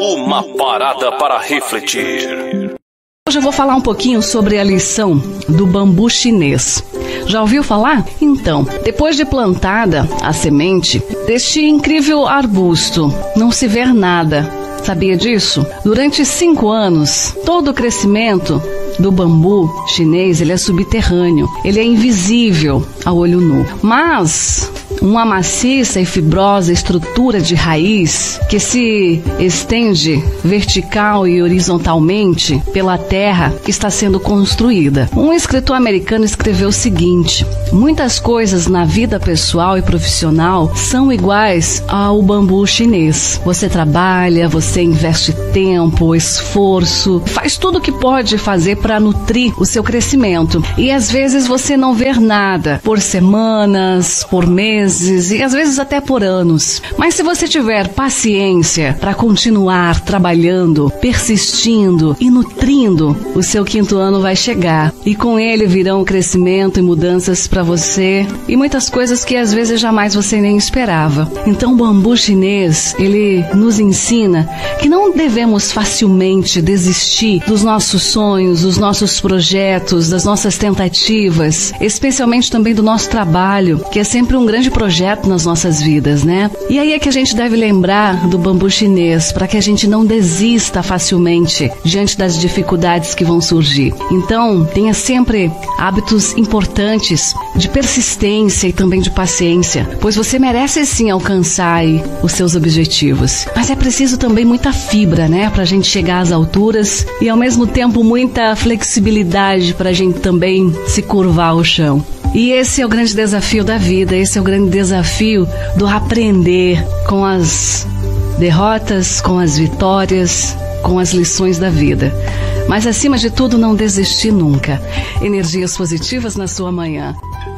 Uma parada para refletir. Hoje eu vou falar um pouquinho sobre a lição do bambu chinês. Já ouviu falar? Então, depois de plantada a semente deste incrível arbusto, não se vê nada. Sabia disso? Durante 5 anos, todo o crescimento do bambu chinês ele é subterrâneo, ele é invisível ao olho nu. Mas uma maciça e fibrosa estrutura de raiz que se estende vertical e horizontalmente pela terra que está sendo construída. Um escritor americano escreveu o seguinte: muitas coisas na vida pessoal e profissional são iguais ao bambu chinês. Você trabalha, você investe tempo, esforço, faz tudo o que pode fazer para nutrir o seu crescimento. E às vezes você não vê nada por semanas, por meses e às vezes até por anos. Mas se você tiver paciência para continuar trabalhando, persistindo e nutrindo, o seu 5º ano vai chegar. E com ele virão crescimento e mudanças para você e muitas coisas que às vezes jamais você nem esperava. Então o bambu chinês, ele nos ensina que não devemos facilmente desistir dos nossos sonhos, dos nossos projetos, das nossas tentativas, especialmente também do nosso trabalho, que é sempre um grande projeto nas nossas vidas, né? E aí é que a gente deve lembrar do bambu chinês, para que a gente não desista facilmente diante das dificuldades que vão surgir. Então, tenha sempre hábitos importantes de persistência e também de paciência, pois você merece sim alcançar aí os seus objetivos. Mas é preciso também muita fibra, né? Pra gente chegar às alturas e ao mesmo tempo muita flexibilidade pra gente também se curvar ao chão. E esse é o grande desafio da vida, esse é o grande desafio do aprender com as derrotas, com as vitórias, com as lições da vida. Mas acima de tudo, não desistir nunca. Energias positivas na sua manhã.